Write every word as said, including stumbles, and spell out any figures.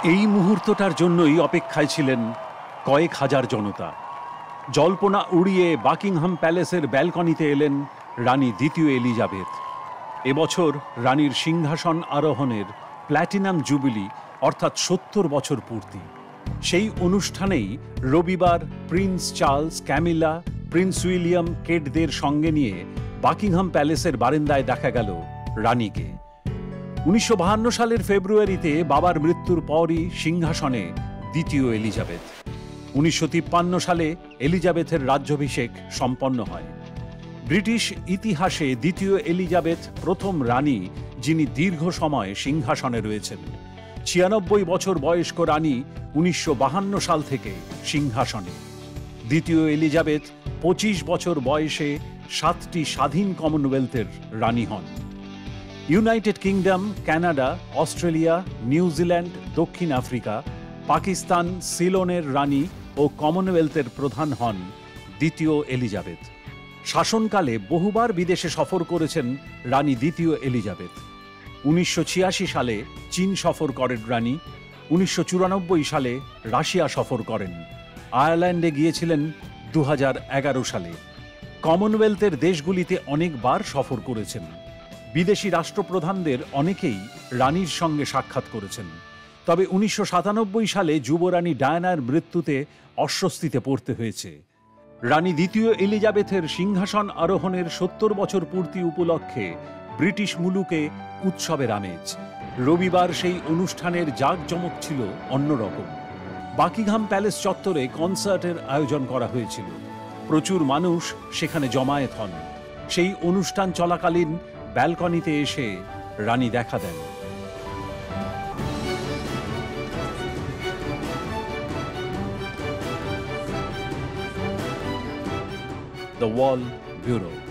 এই মুহূর্তটার জন্যই অপেক্ষায় ছিলেন কয়েক হাজার জনতা। জল্পনা উড়িয়ে বাকিংহাম প্যালেসের ব্যালকনিতে এলেন রানী দ্বিতীয় এলিজাবেথ। এবছর রানীর সিংহাসন আরোহণের প্ল্যাটিনাম জুবিলি অর্থাৎ সত্তর বছর পূর্তি। সেই অনুষ্ঠানেই রবিবার prince Charles, Camilla, prince William, কেটদের সঙ্গে নিয়ে বাকিংহাম প্যালেসের বারান্দায় দেখা গেল রানীকে। উনিশশো বাহান্ন সালের ফেব্রুয়ারিতে বাবার মৃত্যুর পরই সিংহাসনে দ্বিতীয় এলিজাবেথ। উনিশশো তিপ্পান্ন সালে এলিজাবেথের রাজ্যাভিষেক সম্পন্ন হয়। ব্রিটিশ ইতিহাসে দ্বিতীয় এলিজাবেথ প্রথম রানী যিনি দীর্ঘ সময় সিংহাসনে রয়েছেন। ছিয়ানব্বই বছর বয়স্ক রানী উনিশশো বাহান্ন সাল থেকে সিংহাসনে। দ্বিতীয় এলিজাবেথ পঁচিশ বছর বয়সে সাতটি স্বাধীন কমনওয়েলথের রানী হন। United Kingdom, Canada, Australia, New Zealand, দক্ষিণ আফ্রিকা, পাকিস্তান, সিলনের রানী ও কমনওয়েলথের প্রধান হন দ্বিতীয় এলিজাবেথ। শাসনকালে বহুবার বিদেশে সফর করেছেন রানী দ্বিতীয় এলিজাবেথ। উনিশশো ছিয়াশি সালে চীন সফর করেন রানী। উনিশশো চুরানব্বই সালে রাশিয়া সফর করেন। আয়ারল্যান্ডে গিয়েছিলেন দু হাজার এগারো সালে। কমনওয়েলথের দেশগুলিতে অনেকবার সফর করেছেন। বিদেশি রাষ্ট্রপ্রধানদের অনেকেই রানীর সঙ্গে সাক্ষাৎ করেছেন। তবে উনিশশো সাতানব্বই সালে যুবরানী ডায়ানার মৃত্যুতে অস্বস্তিতে পড়তে হয়েছে। রানী দ্বিতীয় এলিজাবেথের সিংহাসন আরোহণের সত্তর বছর পূর্তি উপলক্ষে ব্রিটিশ মুলুকে উৎসবের আমেজ। রবিবার সেই অনুষ্ঠানের জাঁকজমক ছিল অন্যরকম। বাকিংহাম প্যালেস চত্বরে কনসার্টের আয়োজন করা হয়েছিল। প্রচুর মানুষ সেখানে জমায়েত হন। সেই অনুষ্ঠান চলাকালীন ব্যালকনিতে এসে রানী দেখা দেন। The Wall Bureau।